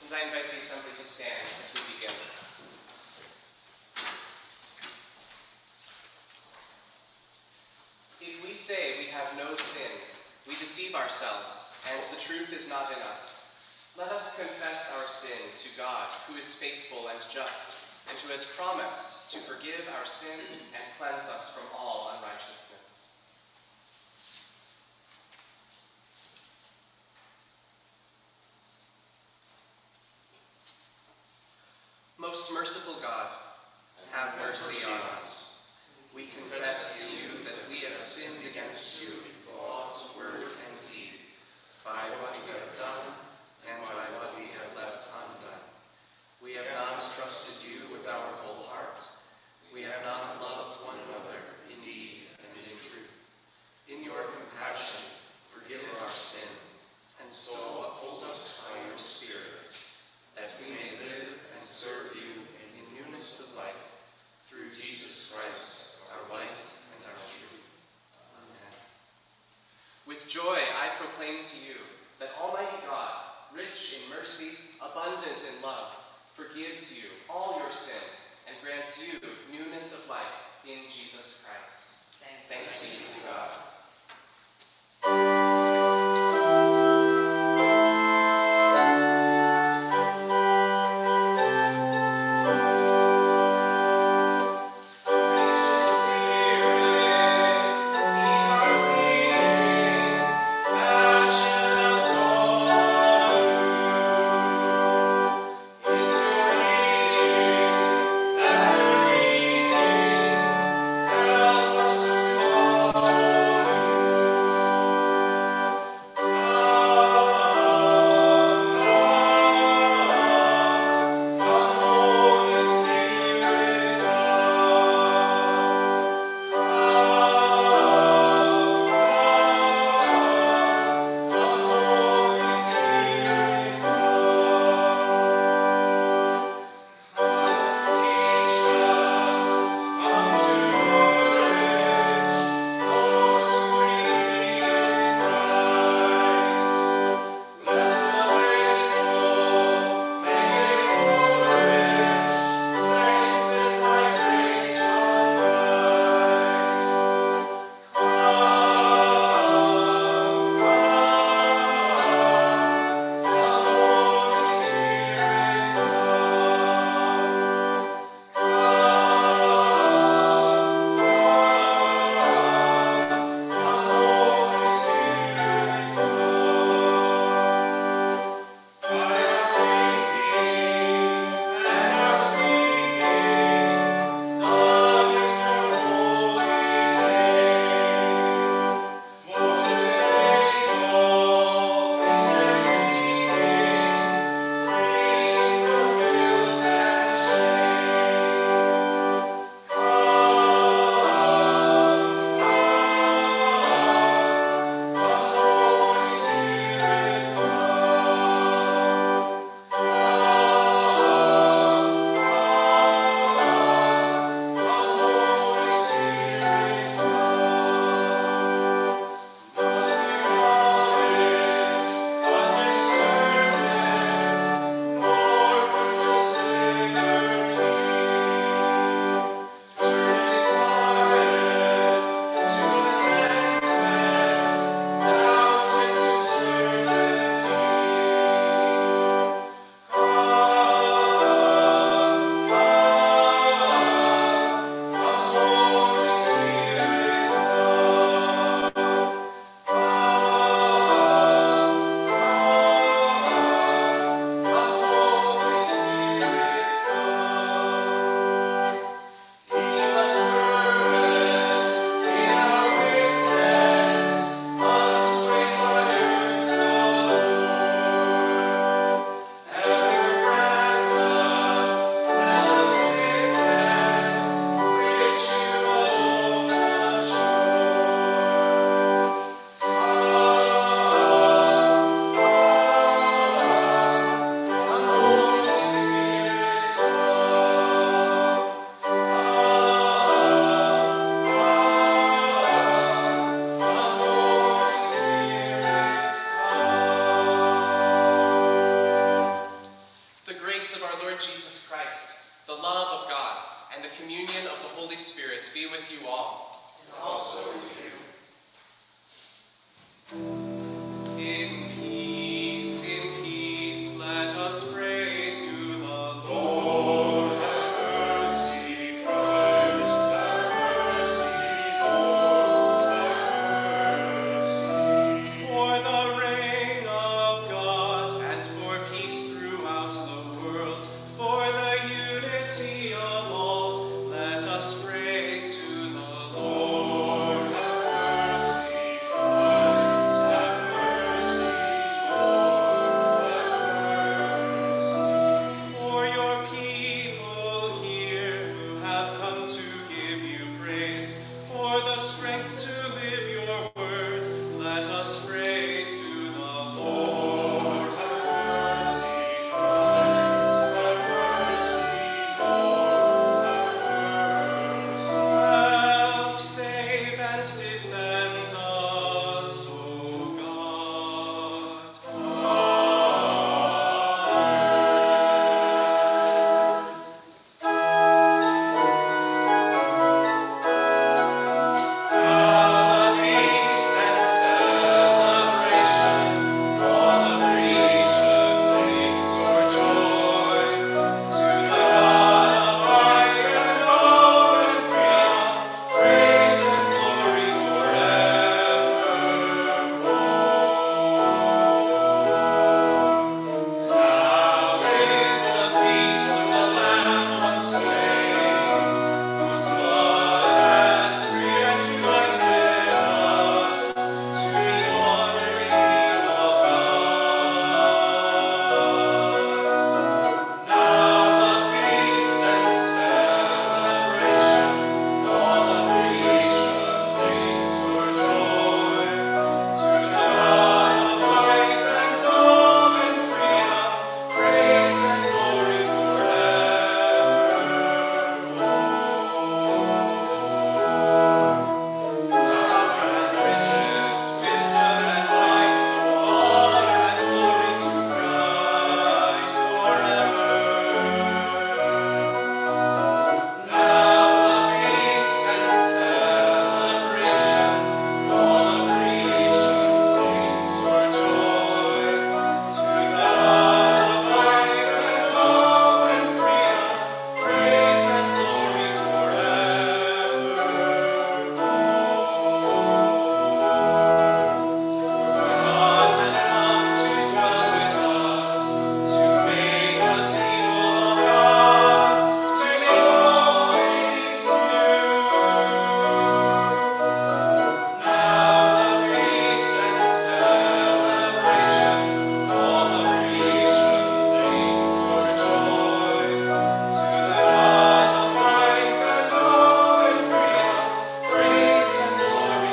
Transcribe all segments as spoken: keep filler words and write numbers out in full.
And I invite the assembly to stand as we begin. If we say we have no sin, we deceive ourselves, and the truth is not in us. Let us confess our sin to God, who is faithful and just, and who has promised to forgive our sin and cleanse us from all unrighteousness. Most merciful God, have mercy on us. We confess to you that we have sinned against you in thought, word, and deed, by what we have done and by what we have left undone. We have not trusted you with our whole heart. We have not loved one another in deed and in truth. In your compassion, forgive our sin, and so uphold us by your Spirit, that we may live and serve you in newness of life, through Jesus Christ, our light and our truth. Amen. With joy I proclaim to you that Almighty God, rich in mercy, abundant in love, forgives you all your sin and grants you newness of life in Jesus Christ. Thanks, Thanks be to God. Help us to follow you. In peace, in peace, let us pray to the Lord. Lord, have mercy. Christ, have mercy. Lord, have mercy. For the reign of God, and for peace throughout the world, for the unity of all, let us pray to the Lord. Lord, have mercy. Christ, have mercy. Lord, have mercy. For your people here who have come to give you praise, for the strength to live your word, let us pray to the Lord. Lord, have mercy. Christ, have mercy. Lord, have mercy. Help, save, and defend us, O God. Now the feast and celebration, all of creation sings for joy. To the God of life and love and freedom, praise and glory forevermore. Now is the feast of the Lamb was slain, whose blood has freed and united us to be honoring of God. Now the feast and celebration, all of creation sings for joy. To the God of life and love and freedom, praise and glory forevermore. Power and riches, wisdom and might, honor and glory to Christ forever. Now the feast and celebration, all of creation sings for joy. To the God of life and love and freedom, praise and glory forevermore. God has come to dwell with us, to make us people of God, to make all things new. Now the feast and celebration, all of creation sings for joy. To the God of life and love and freedom, praise and glory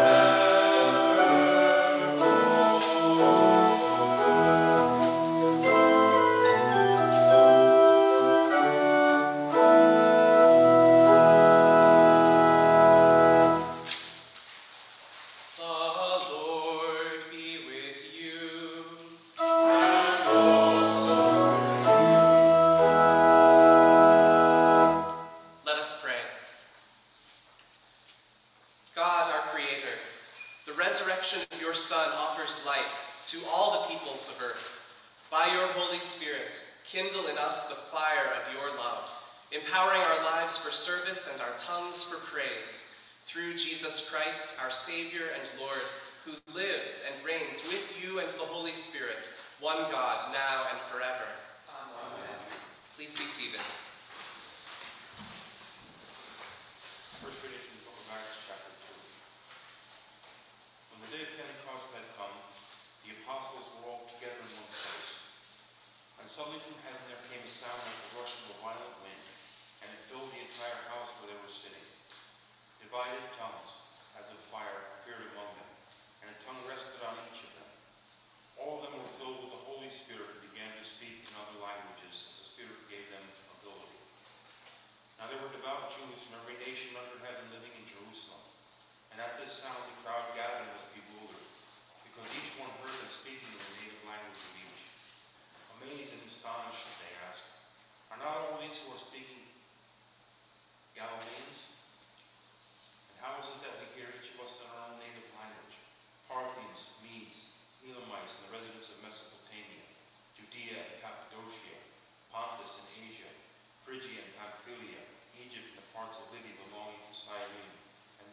forevermore. The Lord be with you. And also Let us pray. God, our Creator, the resurrection of your Son offers life to all the peoples of earth. By your Holy Spirit, kindle in us the fire of your love, empowering our lives for service and our tongues for praise. Through Jesus Christ, our Savior and Lord, who lives and reigns with you and the Holy Spirit, one God, now and forever. Amen. Please be seated. First reading from the book of Acts, chapter two. When the day of Pentecost had come, the apostles were all together in one place. And suddenly from heaven there came a sound like the rush of a violent wind, and it filled the entire house where they were sitting. Divided tongues, as of fire, appeared among them, and a tongue rested on each of them. All of them were filled with the Holy Spirit and began to speak in other languages as the Spirit gave them ability. Now there were devout Jews from every nation under heaven living in Jerusalem. And at this sound the crowd gathered was bewildered, because each one heard them speaking in the native language of each. Amazed and astonished, they asked, "Are not all these who are speaking Galileans? And how is it that we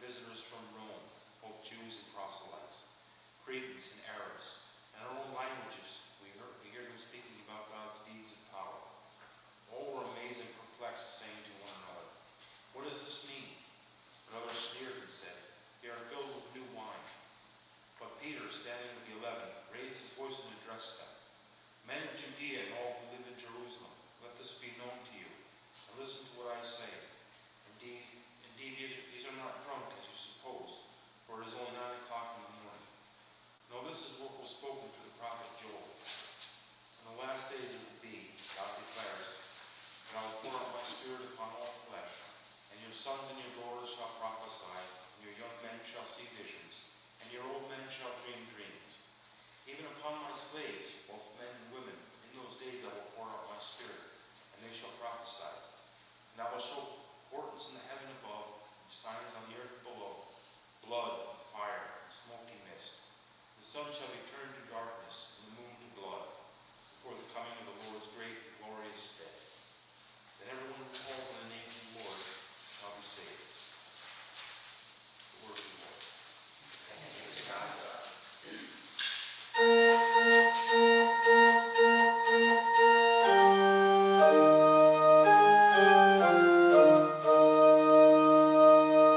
visitors from Rome, both Jews and proselytes, Cretans and Arabs. In our own languages, we hear, we hear them speaking about God's deeds and power. All were amazed and perplexed, saying to one another, "What does this mean?" But others sneered and said, "They are filled with new wine." But Peter, standing with the eleven, raised his voice and addressed them. "Men of Judea and all who live in Jerusalem, let this be known to you, and listen to what I say. Indeed, indeed, these these are not drunk, as you suppose, for it is only nine o'clock in the morning. No, this is what was spoken through the prophet Joel. In the last days it will be, God declares, that I will pour out my spirit upon all flesh, and your sons and your daughters shall prophesy, and your young men shall see visions, and your old men shall dream dreams. Even upon my slaves, both men and women, in those days I will pour out my spirit, and they shall prophesy. And I will show portents in the heaven above, and signs on the earth below, blood, and fire, and smoky mist. The sun shall be turned to darkness, and the moon to blood, before the coming of the Lord's great and glorious day. Then everyone who calls on the name of the Lord shall be saved." The word of the Lord. Thanks be to God.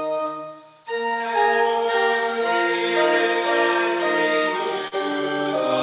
Spirit,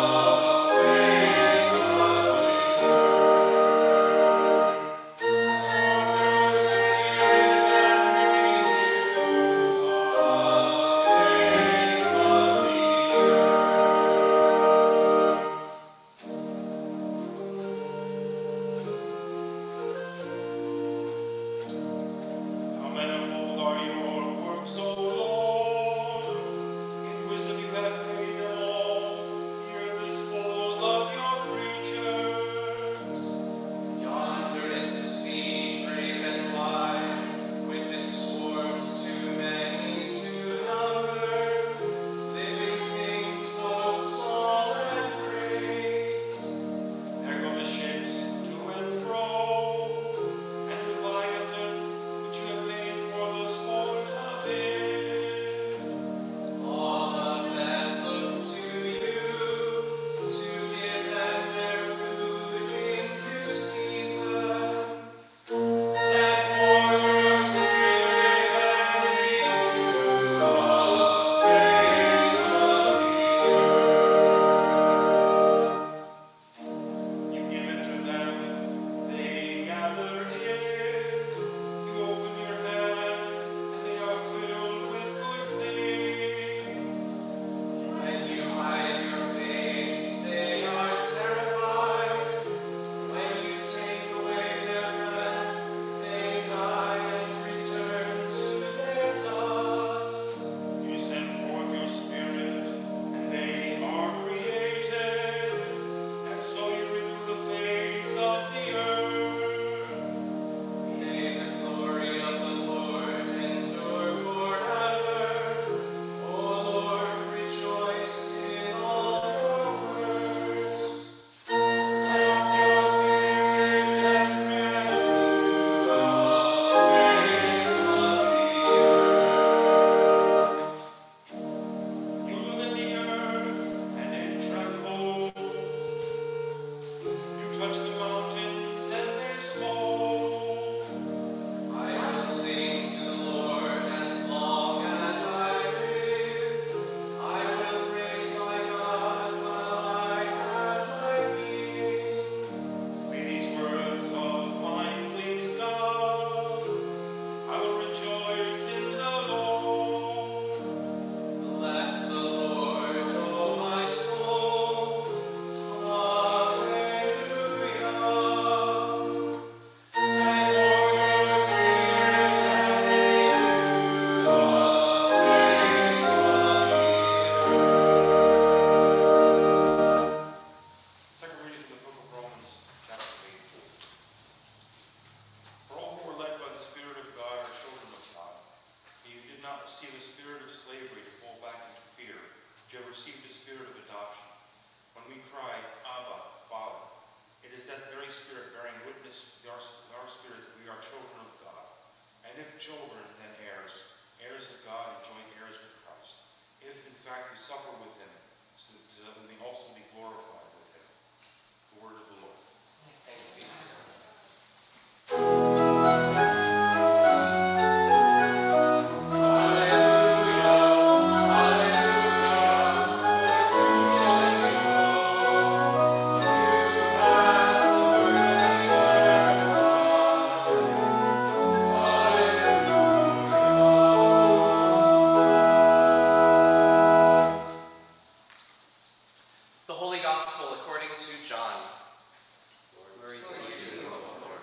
Gospel according to John. Glory to you, O Lord.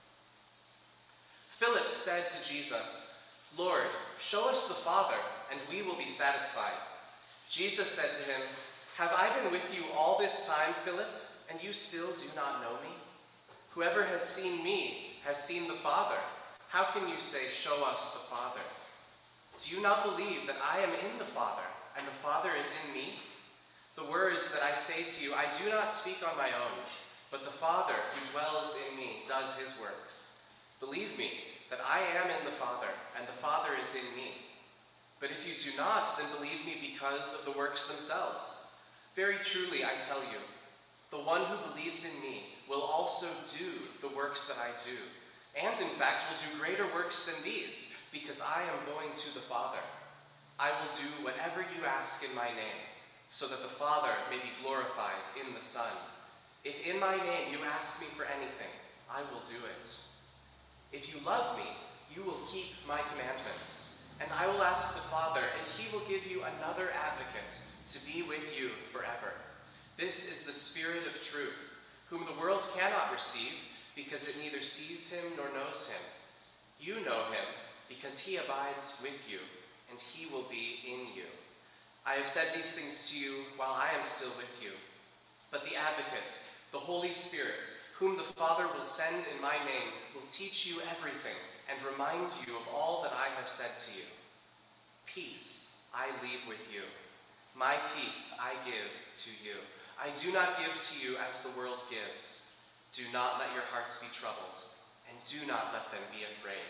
Philip said to Jesus, "Lord, show us the Father, and we will be satisfied." Jesus said to him, "Have I been with you all this time, Philip, and you still do not know me? Whoever has seen me has seen the Father. How can you say, 'Show us the Father'? Do you not believe that I am in the Father, and the Father is in me? The words that I say to you, I do not speak on my own, but the Father who dwells in me does his works. Believe me that I am in the Father, and the Father is in me. But if you do not, then believe me because of the works themselves. Very truly, I tell you, the one who believes in me will also do the works that I do, and in fact will do greater works than these, because I am going to the Father. I will do whatever you ask in my name, so that the Father may be glorified in the Son. If in my name you ask me for anything, I will do it. If you love me, you will keep my commandments, and I will ask the Father, and he will give you another advocate to be with you forever. This is the Spirit of truth, whom the world cannot receive, because it neither sees him nor knows him. You know him, because he abides with you, and he will be in you. I have said these things to you while I am still with you. But the Advocate, the Holy Spirit, whom the Father will send in my name, will teach you everything and remind you of all that I have said to you. Peace I leave with you. My peace I give to you. I do not give to you as the world gives. Do not let your hearts be troubled, and do not let them be afraid."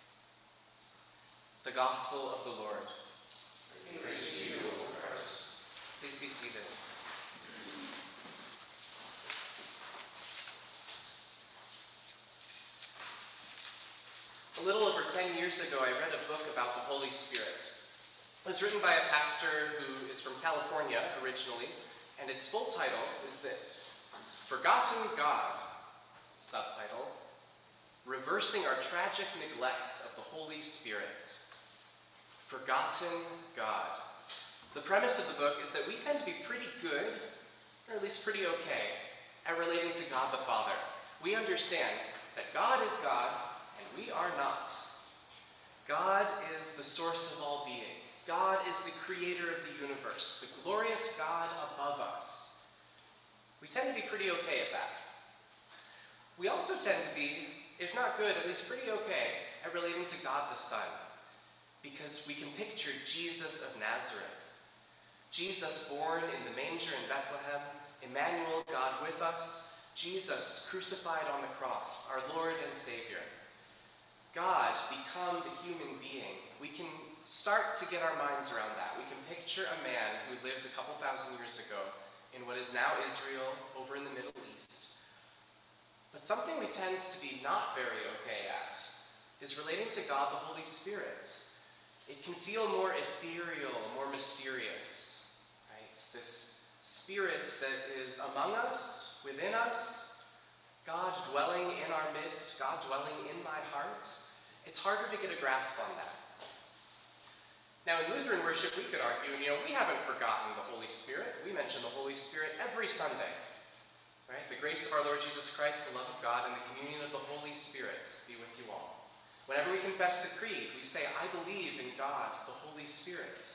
The Gospel of the Lord. Praise to you, O Christ. Please be seated. A little over ten years ago, I read a book about the Holy Spirit. It was written by a pastor who is from California originally, and its full title is this: Forgotten God. Subtitle: Reversing Our Tragic Neglect of the Holy Spirit. Forgotten God. The premise of the book is that we tend to be pretty good, or at least pretty okay, at relating to God the Father. We understand that God is God, and we are not. God is the source of all being. God is the creator of the universe, the glorious God above us. We tend to be pretty okay at that. We also tend to be, if not good, at least pretty okay at relating to God the Son, because we can picture Jesus of Nazareth. Jesus born in the manger in Bethlehem, Emmanuel, God with us, Jesus crucified on the cross, our Lord and Savior. God become a human being. We can start to get our minds around that. We can picture a man who lived a couple thousand years ago in what is now Israel over in the Middle East. But something we tend to be not very okay at is relating to God the Holy Spirit. It can feel more ethereal, more mysterious, right? This spirit that is among us, within us, God dwelling in our midst, God dwelling in my heart. It's harder to get a grasp on that. Now, in Lutheran worship, we could argue, you know, we haven't forgotten the Holy Spirit. We mention the Holy Spirit every Sunday. Right? The grace of our Lord Jesus Christ, the love of God, and the communion of the Holy Spirit be with you all. Whenever we confess the creed, we say, I believe in God, the Holy Spirit.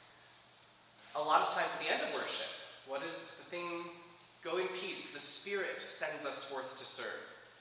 A lot of times at the end of worship, what is the thing? Go in peace. The Spirit sends us forth to serve.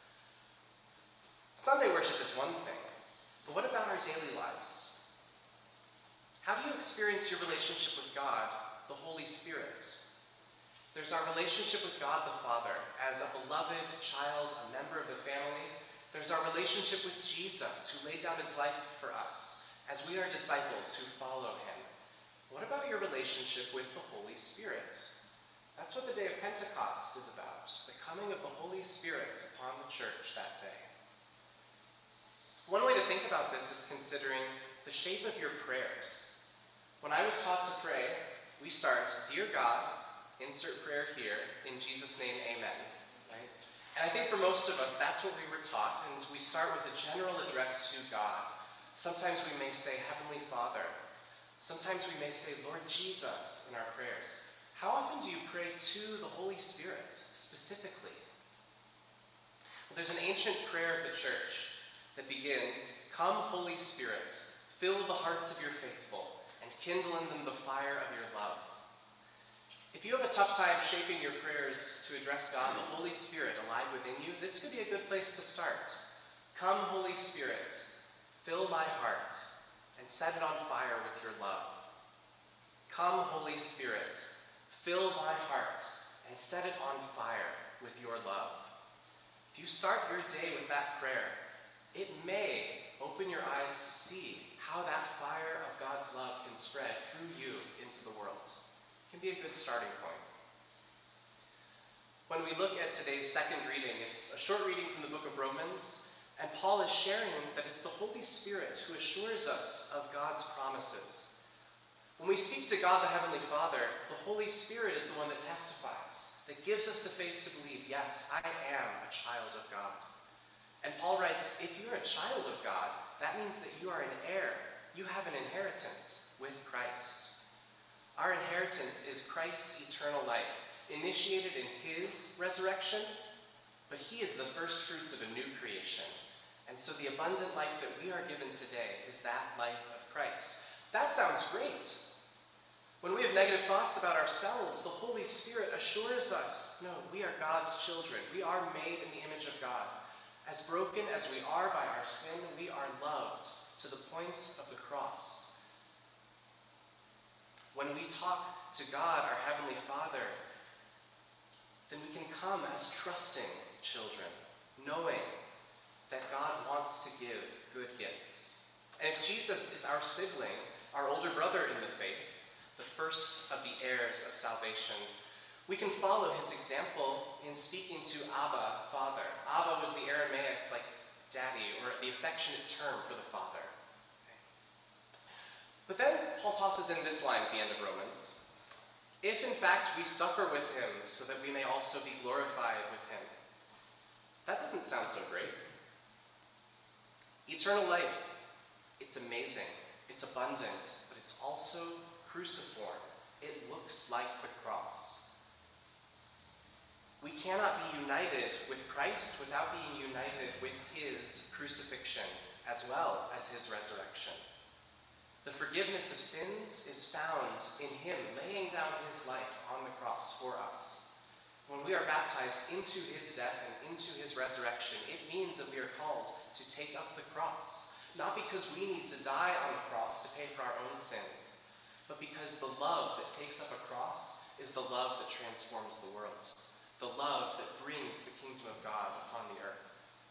Sunday worship is one thing, but what about our daily lives? How do you experience your relationship with God, the Holy Spirit? There's our relationship with God the Father as a beloved child, a member of the family. There's our relationship with Jesus, who laid down his life for us, as we are disciples who follow him. What about your relationship with the Holy Spirit? That's what the day of Pentecost is about, the coming of the Holy Spirit upon the church that day. One way to think about this is considering the shape of your prayers. When I was taught to pray, we start, Dear God, insert prayer here, in Jesus' name, amen. Right? And I think for most of us, that's what we were taught, and we start with a general address to God. Sometimes we may say, Heavenly Father. Sometimes we may say, Lord Jesus, in our prayers. How often do you pray to the Holy Spirit, specifically? Well, there's an ancient prayer of the church that begins, "Come, Holy Spirit, fill the hearts of your faithful, and kindle in them the fire of your love." If you have a tough time shaping your prayers to address God, the Holy Spirit alive within you, this could be a good place to start. Come, Holy Spirit, fill my heart, and set it on fire with your love. Come, Holy Spirit, fill my heart, and set it on fire with your love. If you start your day with that prayer, it may open your eyes to see how that fire of God's love can spread through you into the world. It can be a good starting point. When we look at today's second reading, it's a short reading from the book of Romans, and Paul is sharing that it's the Holy Spirit who assures us of God's promises. When we speak to God the Heavenly Father, the Holy Spirit is the one that testifies, that gives us the faith to believe, yes, I am a child of God. And Paul writes, if you're a child of God, that means that you are an heir. You have an inheritance with Christ. Our inheritance is Christ's eternal life, initiated in his resurrection, but he is the first fruits of a new creation. And so the abundant life that we are given today is that life of Christ. That sounds great. When we have negative thoughts about ourselves, the Holy Spirit assures us, no, we are God's children. We are made in the image of God. As broken as we are by our sin, we are loved to the point of the cross. When we talk to God, our Heavenly Father, then we can come as trusting children, knowing that God wants to give good gifts. And if Jesus is our sibling, our older brother in the faith, the first of the heirs of salvation, we can follow his example in speaking to Abba, Father. Abba was the Aramaic, like daddy, or the affectionate term for the Father. But then Paul tosses in this line at the end of Romans. If in fact we suffer with him so that we may also be glorified with him. That doesn't sound so great. Eternal life, it's amazing, it's abundant, but it's also cruciform. It looks like the cross. We cannot be united with Christ without being united with his crucifixion as well as his resurrection. The forgiveness of sins is found in him laying down his life on the cross for us. When we are baptized into his death and into his resurrection, it means that we are called to take up the cross, not because we need to die on the cross to pay for our own sins, but because the love that takes up a cross is the love that transforms the world, the love that brings the kingdom of God upon the earth.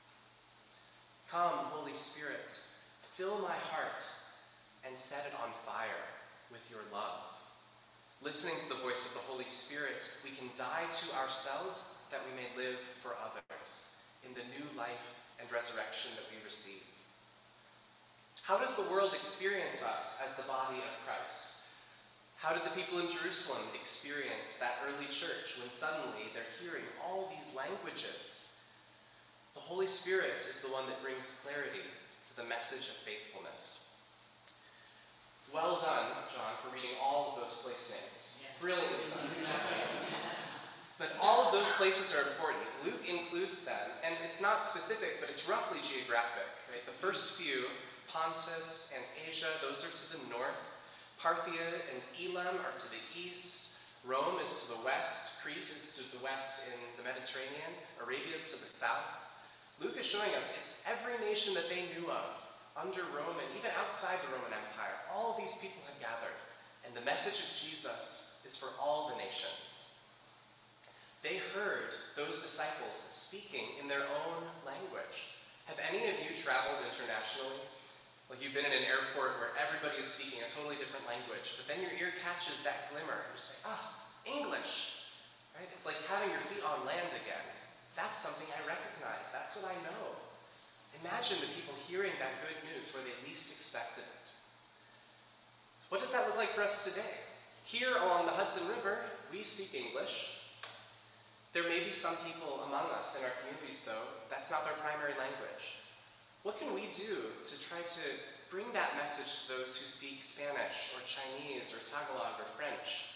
Come, Holy Spirit, fill my heart and set it on fire with your love. Listening to the voice of the Holy Spirit, we can die to ourselves that we may live for others in the new life and resurrection that we receive. How does the world experience us as the body of Christ? How did the people in Jerusalem experience that early church when suddenly they're hearing all these languages? The Holy Spirit is the one that brings clarity to the message of faithfulness. Well done, John, for reading all of those place names. Brilliantly done. But all of those places are important. Luke includes them, and it's not specific, but it's roughly geographic. Right? The first few, Pontus and Asia, those are to the north. Parthia and Elam are to the east. Rome is to the west. Crete is to the west in the Mediterranean. Arabia is to the south. Luke is showing us it's every nation that they knew of under Rome and even outside the Roman Empire. All of these people have gathered, and the message of Jesus is for all the nations. They heard those disciples speaking in their own language. Have any of you traveled internationally? Like you've been in an airport where everybody is speaking a totally different language, but then your ear catches that glimmer and you say, ah, English, right? It's like having your feet on land again. That's something I recognize. That's what I know. Imagine the people hearing that good news where they least expected it. What does that look like for us today? Here along the Hudson River, we speak English. There may be some people among us in our communities, though, that's not their primary language. What can we do to try to bring that message to those who speak Spanish or Chinese or Tagalog or French?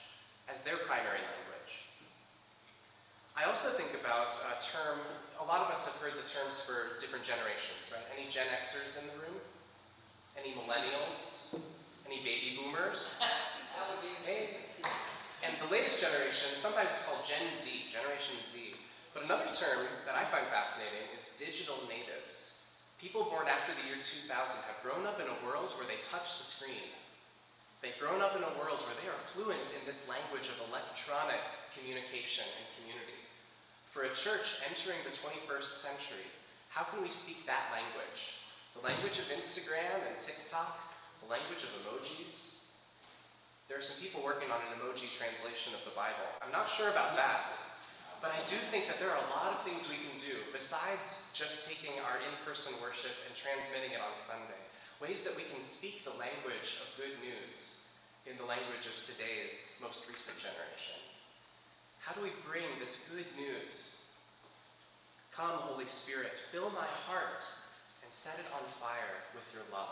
as their primary language. I also think about a term, a lot of us have heard the terms for different generations, right? Any Gen Xers in the room? Any millennials? Any baby boomers? That would be Hey. And the latest generation, sometimes it's called Gen Z, Generation Z. But another term that I find fascinating is digital natives. People born after the year two thousand have grown up in a world where they touch the screen. They've grown up in a world where they are fluent in this language of electronic communication and community. For a church entering the twenty-first century, how can we speak that language? The language of Instagram and TikTok, the language of emojis. There are some people working on an emoji translation of the Bible. I'm not sure about that, but I do think that there are a lot of things we can do besides just taking our in-person worship and transmitting it on Sunday. Ways that we can speak the language of good news in the language of today's most recent generation. How do we bring this good news? Come, Holy Spirit, fill my heart and set it on fire with your love.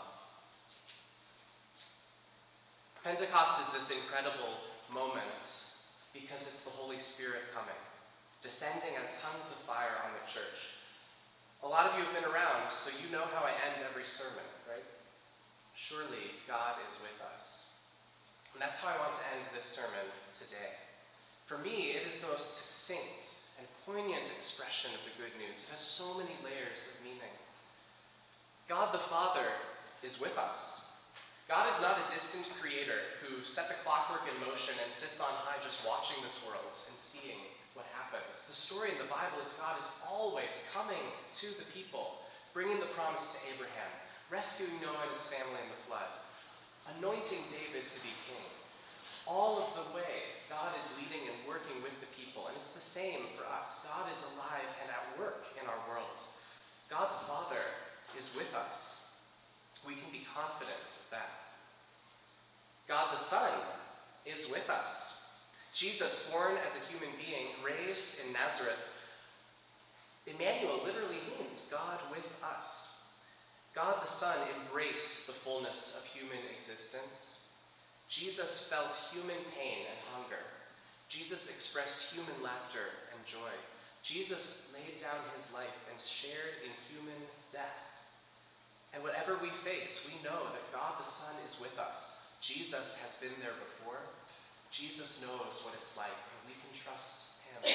Pentecost is this incredible moment because it's the Holy Spirit coming, descending as tongues of fire on the church. A lot of you have been around, so you know how I end every sermon, right? Surely God is with us. And that's how I want to end this sermon today. For me, it is the most succinct and poignant expression of the good news. It has so many layers of meaning. God the Father is with us. God is not a distant creator who set the clockwork in motion and sits on high just watching this world and seeing what happens. The story in the Bible is God is always coming to the people, bringing the promise to Abraham, rescuing Noah and his family in the flood, anointing David to be king. All of the way, God is leading and working with the people, and it's the same for us. God is alive and at work in our world. God the Father is with us. We can be confident of that. God the Son is with us. Jesus, born as a human being, raised in Nazareth, Emmanuel literally means God with us. God the Son embraced the fullness of human existence. Jesus felt human pain and hunger. Jesus expressed human laughter and joy. Jesus laid down his life and shared in human death. And whatever we face, we know that God the Son is with us. Jesus has been there before. Jesus knows what it's like, and we can trust him.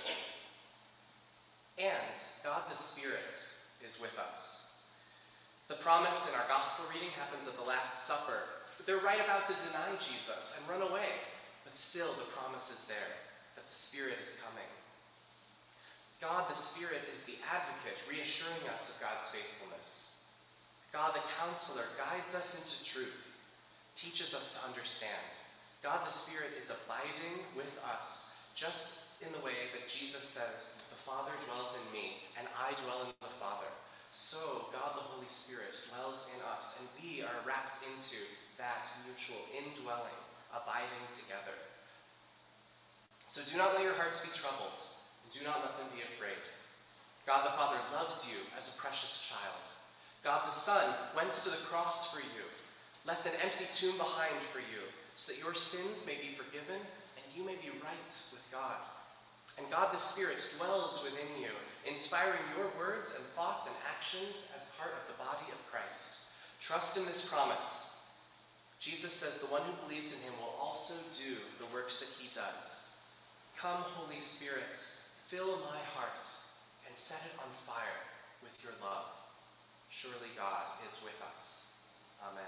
And God the Spirit is with us. The promise in our gospel reading happens at the Last Supper. They're right about to deny Jesus and run away, but still the promise is there that the Spirit is coming. God the Spirit is the advocate, reassuring us of God's faithfulness. God the Counselor guides us into truth, teaches us to understand. God the Spirit is abiding with us, just in the way that Jesus says, the Father dwells in me, and I dwell in the Father. So God the Holy Spirit dwells in us, and we are wrapped into that mutual indwelling, abiding together. So do not let your hearts be troubled, and do not let them be afraid. God the Father loves you as a precious child. God the Son went to the cross for you, left an empty tomb behind for you, so that your sins may be forgiven and you may be right with God. And God the Spirit dwells within you, inspiring your words and thoughts and actions as part of the body of Christ. Trust in this promise. Jesus says the one who believes in him will also do the works that he does. Come, Holy Spirit, fill my heart and set it on fire with your love. Surely God is with us. Amen.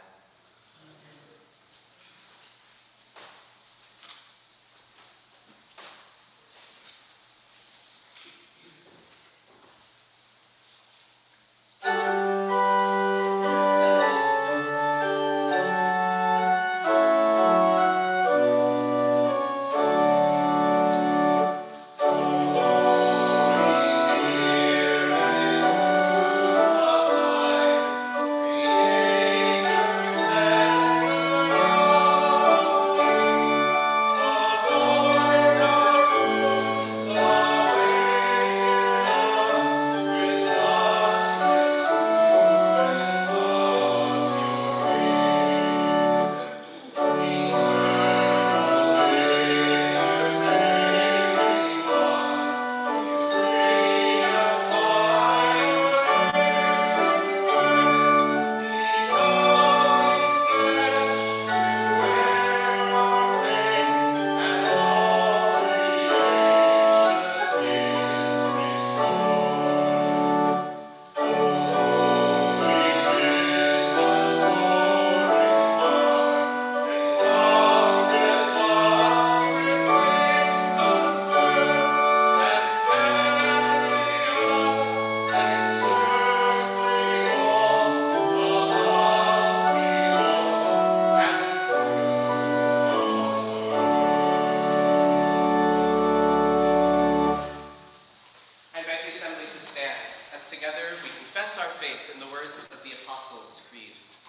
Creator, confess our faith in the words of the Apostles' Creed.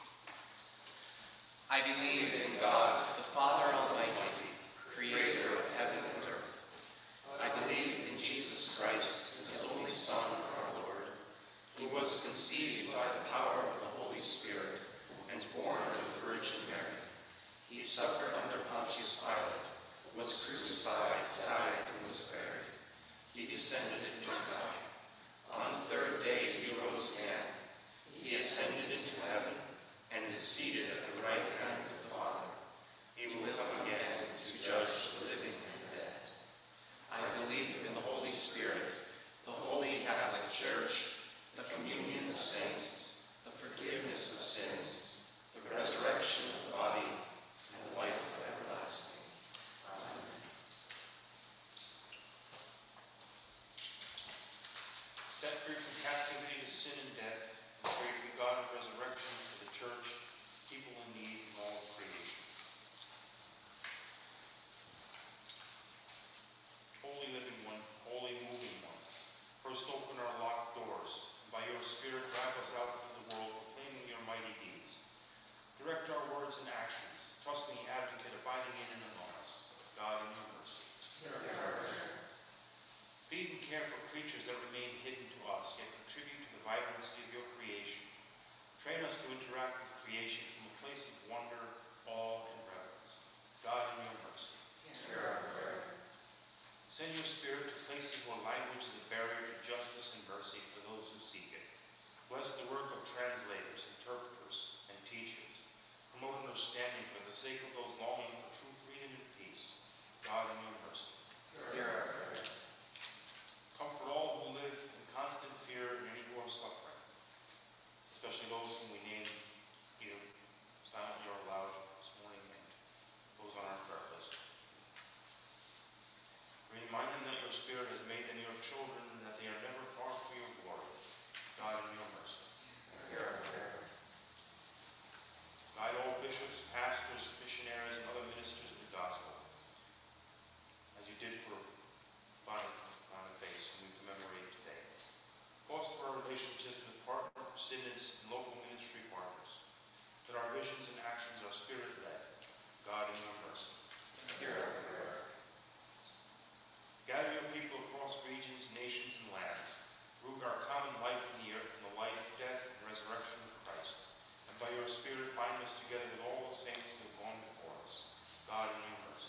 I believe in God, the Father Almighty, creator of heaven and earth. I believe in Jesus Christ, his only Son, our Lord. He was conceived by the power of the Holy Spirit and born of the Virgin Mary. He suffered under Pontius Pilate, was crucified, died, and was buried. He descended into hell. On the third day he rose again. He ascended into heaven and is seated at the right hand of the Father. He will come again to judge the living and the dead. I believe in the Holy Spirit, the Holy Catholic Church, the communion of saints, the forgiveness of sins, the resurrection of the body, and the life everlasting. Amen. Set free from captivity to sin and death, and free from God's resurrection for the church, people in need, and all of creation. Holy living one, holy moving one, first open our locked doors, and by your Spirit drive us out into the world, proclaiming your mighty deeds. Direct our words and actions, trusting the advocate abiding in and among us. God, in your mercy. Feed and care for creatures that remain hidden to us, yet contribute to the vibrancy of your creation. Train us to interact with creation from a place of wonder, awe, and reverence. God, in your mercy. Send your Spirit to places where language is a barrier to justice and mercy for those who seek it. Bless the work of translators, interpreters, and teachers. Promote understanding for the sake of those longing for true freedom and peace. God, in your mercy. Comfort all who live in constant fear and any who are suffering, especially those whom we name either silently or aloud this morning and those on our prayer list. Remind them that your Spirit has made them your children and that they are never far from your glory. God, in your mercy. Guide all bishops, pastors, missionaries, and other ministers of the gospel, as you did for Boniface, whom we commemorate today. Foster our relationships with partner synods and local ministry partners, that our visions and actions are Spirit-led. God, in your mercy. Gather your people across regions, nations, and lands. Root our common life in the earth in the life, death, and resurrection of Christ. And by your Spirit bind us together with all the saints who have gone before us. God, in your mercy.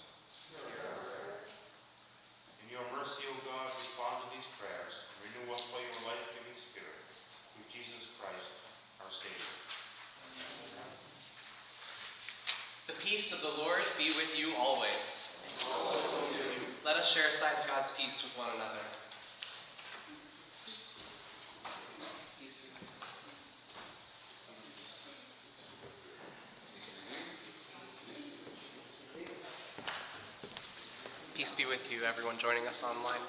In your mercy, O God, respond to these prayers and renew us by your life-giving Spirit, through Jesus Christ, our Savior. Amen. The peace of the Lord be with you always. Also with you. Let us share a sign of God's peace with one another. Peace. Peace be with you, everyone joining us online.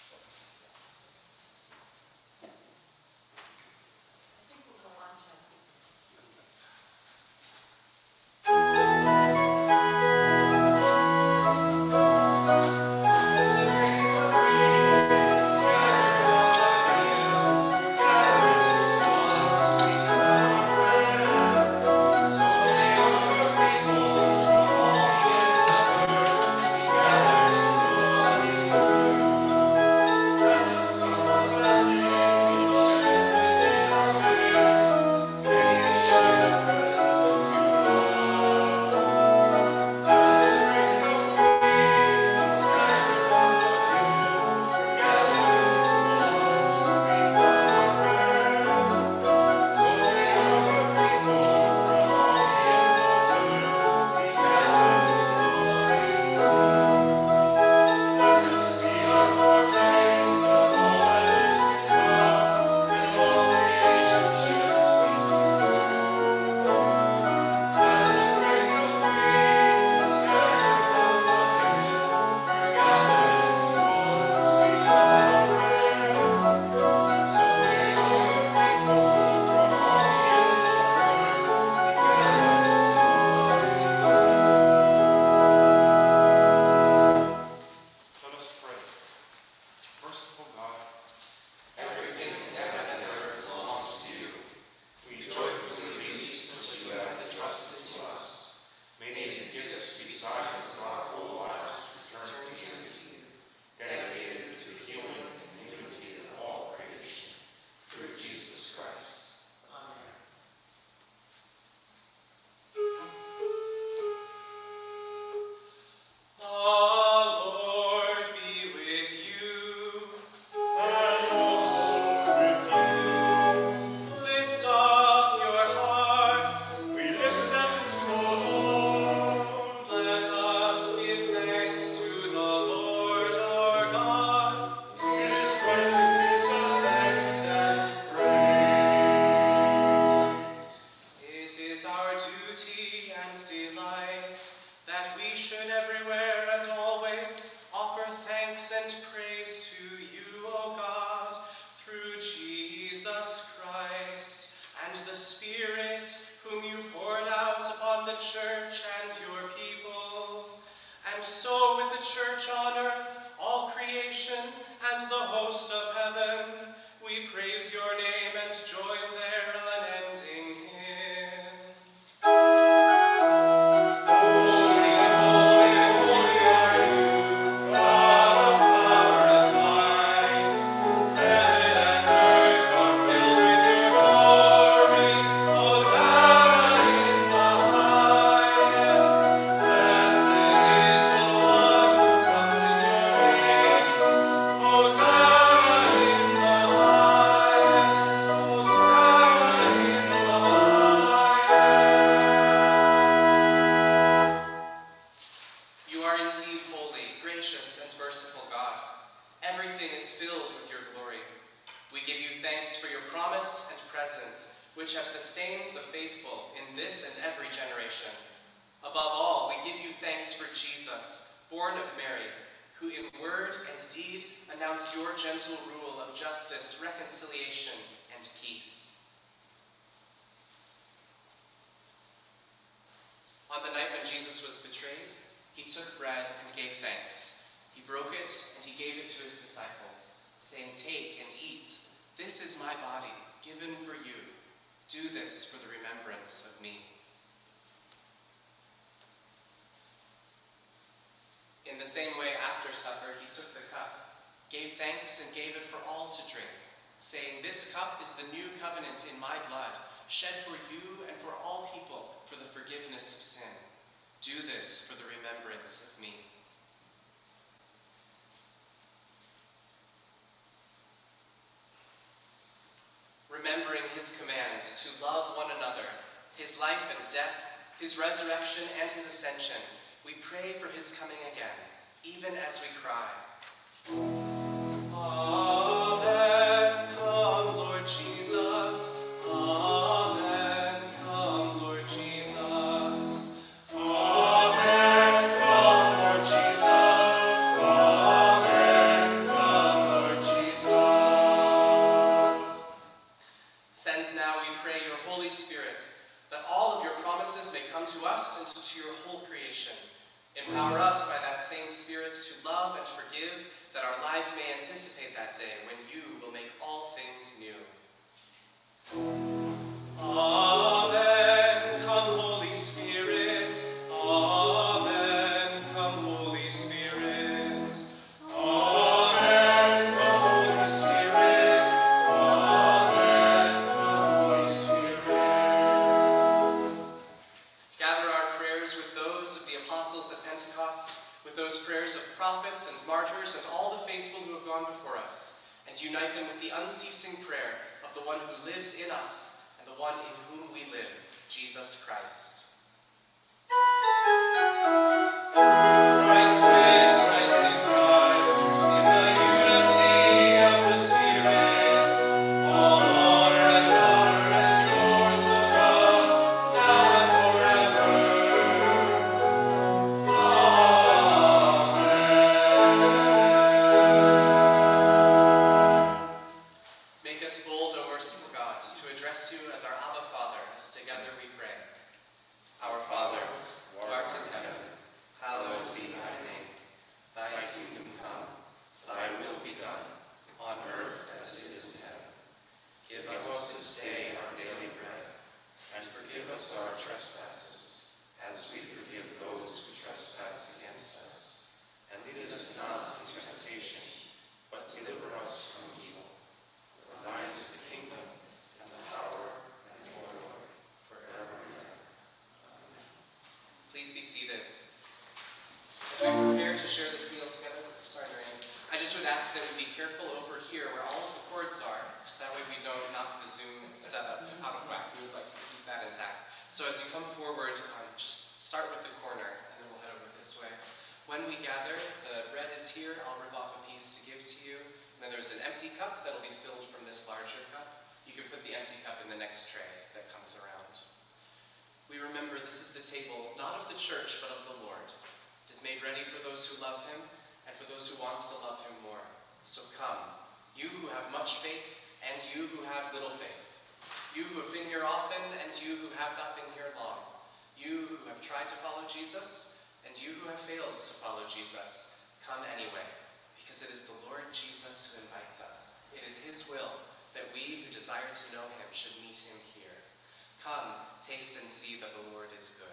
I think we'll go on to is our duty and delight that we should everywhere and always offer thanks and praise to you, O God, through Jesus Christ and the Spirit, whom you poured out upon the church and your people. And so with the church on earth, all creation, and the host of heaven, we praise your name and join their unending hymn. Holy, holy, holy are you, God of power and might. Heaven and earth are filled with your glory. Hosanna in the highest. Blessed is the one who comes in your name. Hosanna in the highest. Hosanna in the highest. You are indeed holy, gracious, and merciful God. Everything is filled with your glory. We give you thanks for your promise and presence, which have sustained the faithful in this and every generation. Above all, we give you thanks for Jesus, born of Mary, who in word and deed announced your gentle rule of justice, reconciliation, and peace. On the night when Jesus was betrayed, he took bread and gave thanks. He broke it and he gave it to his disciples, saying, "Take and eat. This is my body, given for you. Do this for the remembrance of me." In the same way, after supper, he took the cup, gave thanks, and gave it for all to drink, saying, "This cup is the new covenant in my blood, shed for you and for all people for the forgiveness of sin. Do this for the remembrance of me." Remembering his command to love one another, his life and death, his resurrection and his ascension, we pray for his coming again, even as we cry, Amen. Come, Lord Jesus. Amen. Come, Lord Jesus. Amen. Come, Lord Jesus. Amen. Come, Lord Jesus. Send now, we pray, your Holy Spirit, that all of your promises may come to us and to your whole creation. Empower us by that same Spirit to love and forgive, that our lives may anticipate that day when you will make all things new. Amen. Come, Holy Spirit. Amen. Come, Holy Spirit. Amen. Come, Holy Spirit. Amen. Come, Holy Spirit. Gather our prayers with those of the apostles at Pentecost, with those prayers of prophets and martyrs and all the faithful who have gone before us, and unite them with the unceasing prayer of the one who lives in us and the one in whom we live, Jesus Christ. Through Christ, with Christ, in Christ, in the unity of the Spirit, all honor and power is yours, O God, now and forever. Make us bold, O merciful God, to address you as our Abba Father, as together we pray. Our Father, who art in heaven, hallowed be thy name. Thy kingdom come, thy will be done, on earth as it is in heaven. Give us this day our daily bread, and forgive us our trespasses, as we forgive those who trespass against us. And lead us not into temptation, but deliver us from evil. For thine is the kingdom, and the power, and the glory, forever and ever. Amen. Please be seated. As we prepare to share this meal together, sorry, Marianne, I just would ask that we be careful over here where all of the cords are, so that way we don't knock the Zoom setup out of whack. We would like to keep that intact. So as you come forward, um, just start with the corner, and then we'll head over this way. When we gather, the bread is here. I'll rip off a piece to give to you. And then there's an empty cup that'll be filled from this larger cup. You can put the empty cup in the next tray that comes around. table not of the church, but of the Lord. It is made ready for those who love him and for those who want to love him more. So come, you who have much faith and you who have little faith. You who have been here often and you who have not been here long. You who have tried to follow Jesus and you who have failed to follow Jesus. Come anyway, because it is the Lord Jesus who invites us. It is his will that we who desire to know him should meet him here. Come, taste and see that the Lord is good.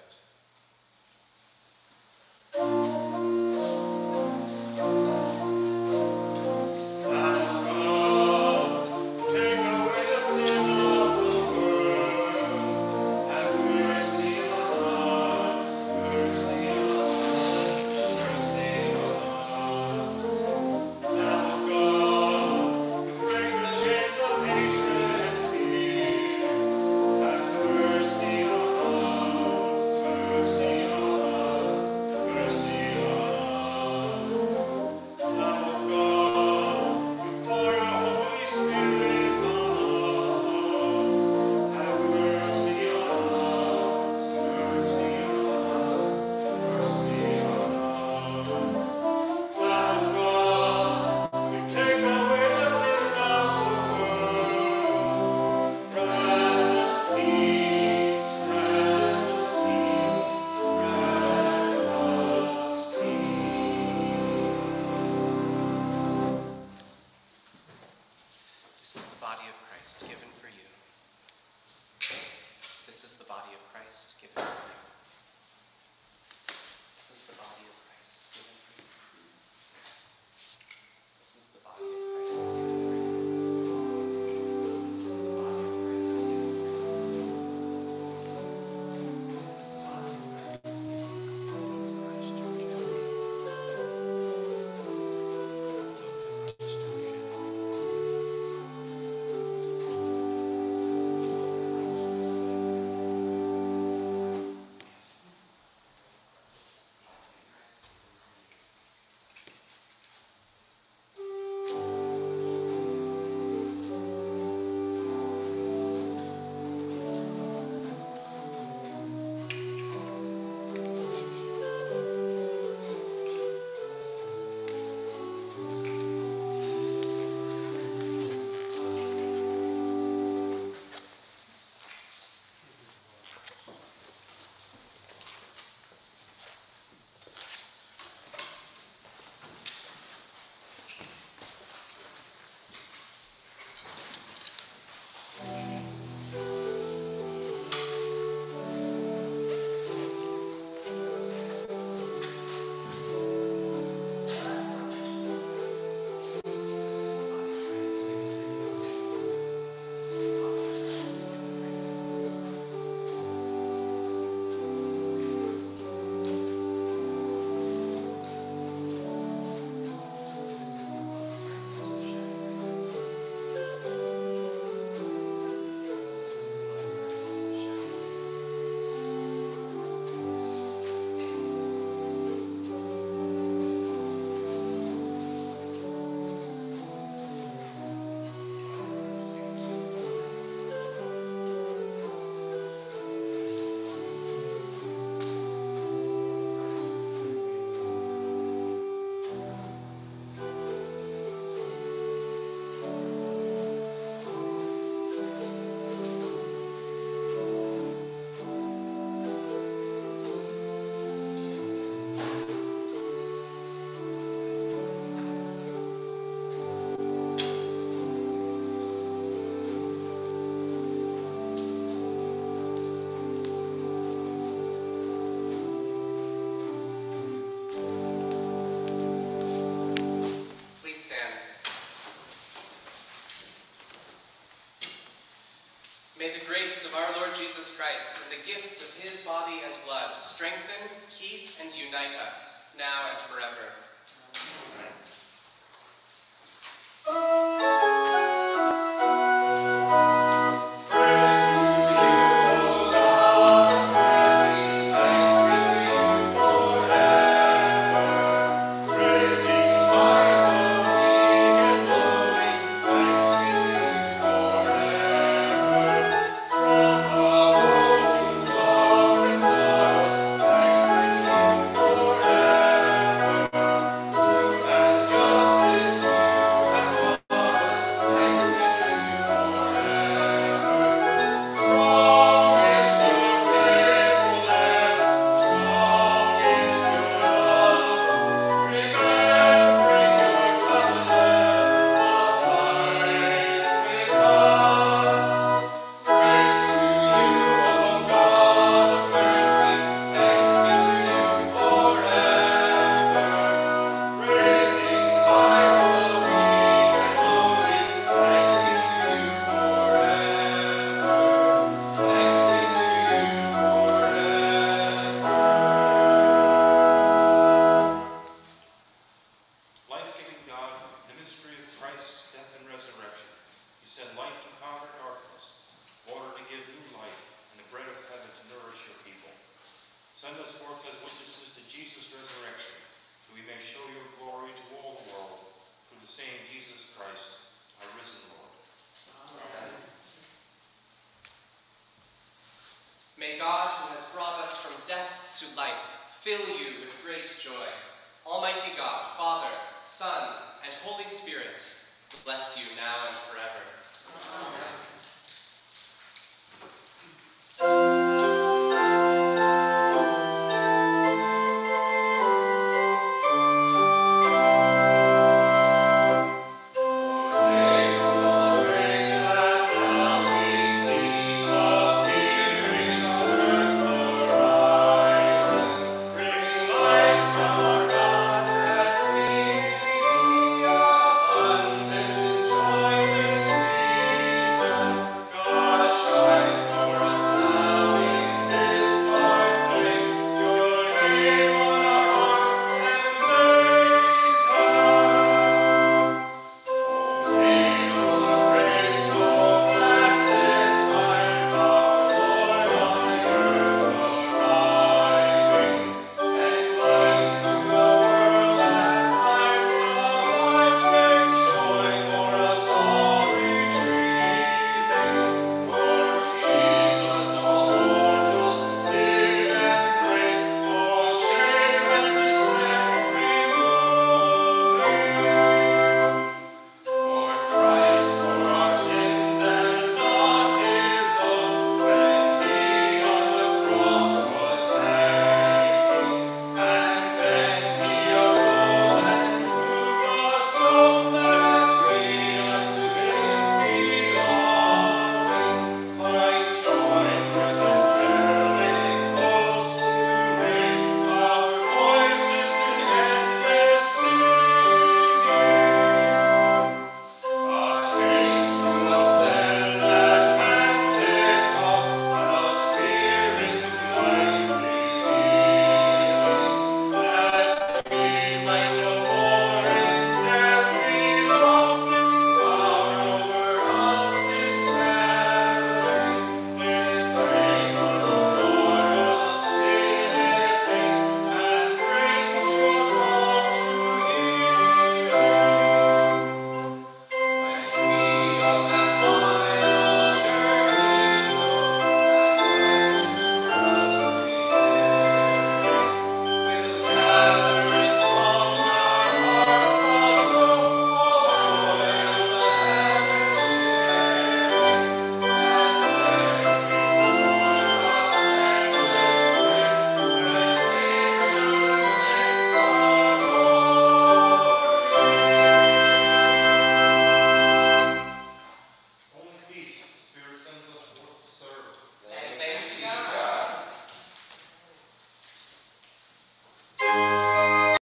This is the body of Christ given for you. This is the body of Christ given for you. This is the body of Christ given for you. This is the body of Christ given for you. This is the body of Christ given for you. This is the body of Christ given for you. May the grace of our Lord Jesus Christ and the gifts of his body and blood strengthen, keep, and unite us, now and forever. Amen. From of old you are and sorrows Send us forth as witnesses to Jesus' resurrection, that we may show your glory to all the world, through the same Jesus Christ, our risen Lord. Amen. May God, who has brought us from death to life, fill you with great joy. Almighty God, Father, Son, and Holy Spirit, bless you now and forever. Amen.